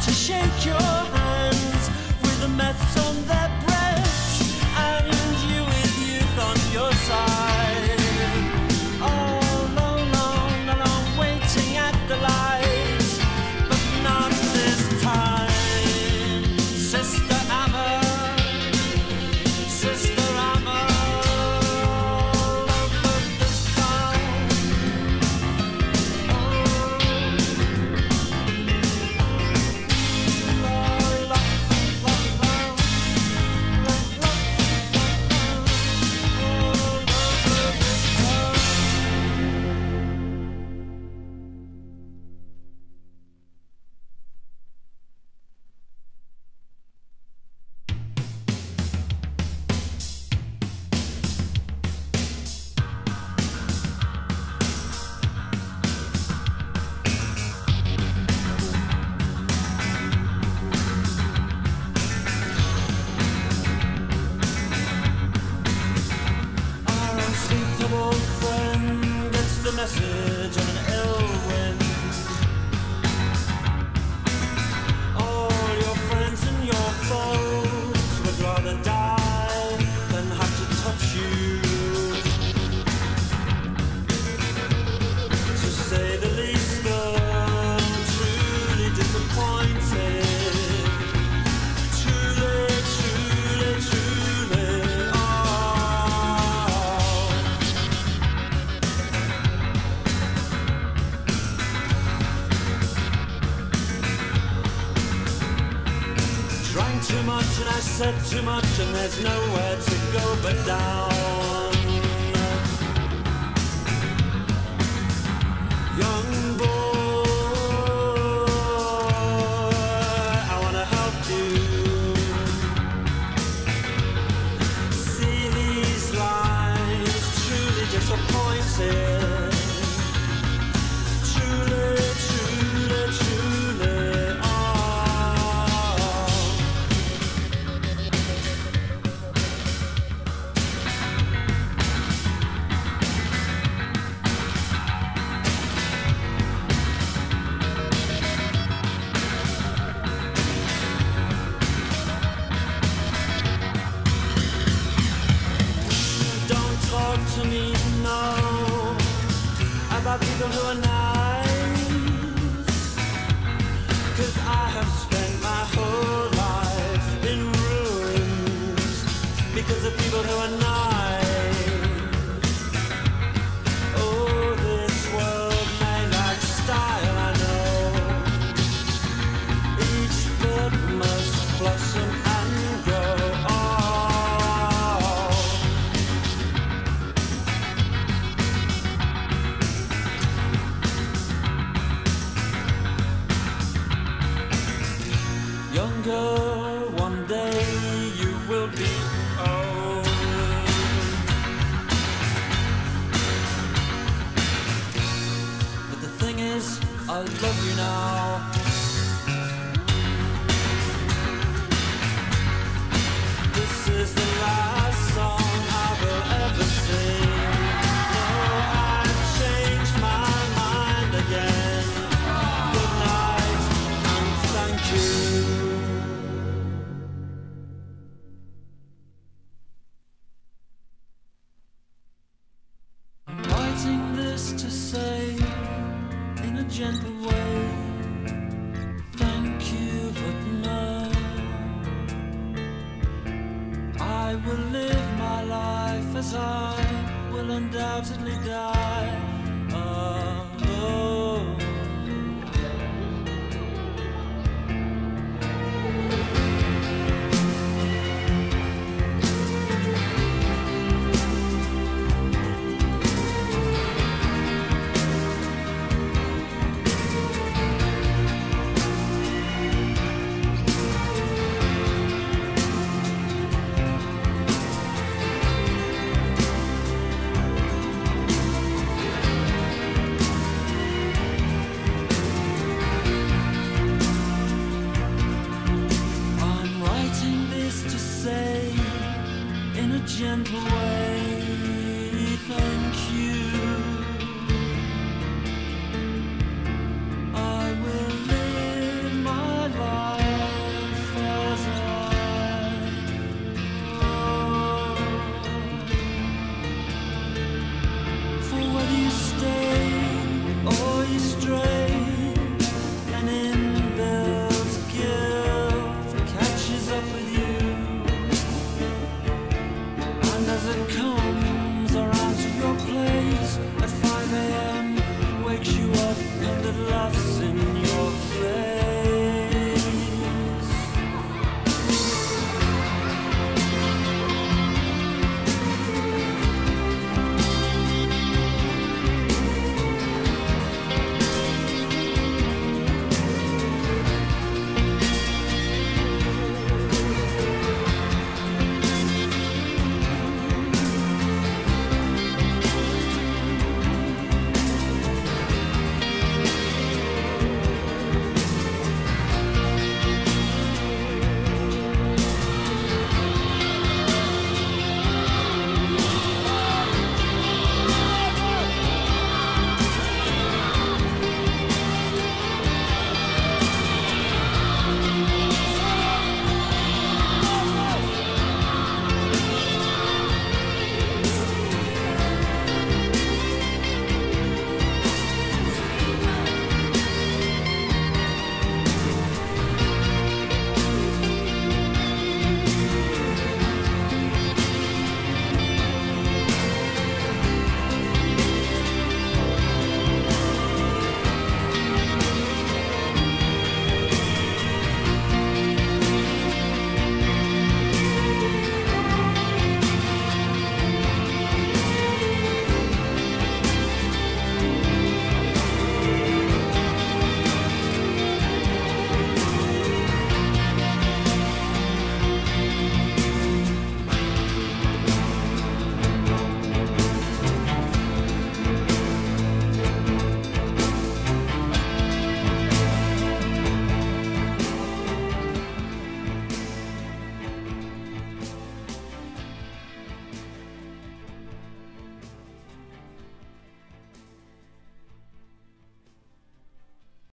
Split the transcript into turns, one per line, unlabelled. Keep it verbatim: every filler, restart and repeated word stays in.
to shake your hands with the meths on their breaths, and you with youth on your side. Oh, long, long, long, waiting at the lights, but not this time. Sister Amma, Sister Amma, love of this time. Oh, la, la, la, la, la, la, la, oh, love of this time. Our unspeakable friend gets the message on an ill wind. All your friends and your foes would rather die than have to touch you. To say the least, though, truly disappointed. Truly, truly, truly, oh. Drank too much and I said too much, and there's nowhere to go but down. Young boy, I wanna help you. See these lines, truly disappointed. Truly, truly, truly, oh. Don't talk to me, no, about people who are nice, 'cause I have spent my whole life in ruins because of people who are nice. Oh, this world may lack style, I know. Each bud must blossom and grow. Oh. Younger, one day you will be old. But the thing is, I love you now. This is the last song I will ever sing. No, I've changed my mind again. Good night and thank you. I'm writing this to say, in a gentle way, thank you, but no. I will live my life as I will undoubtedly die alone. gentle way.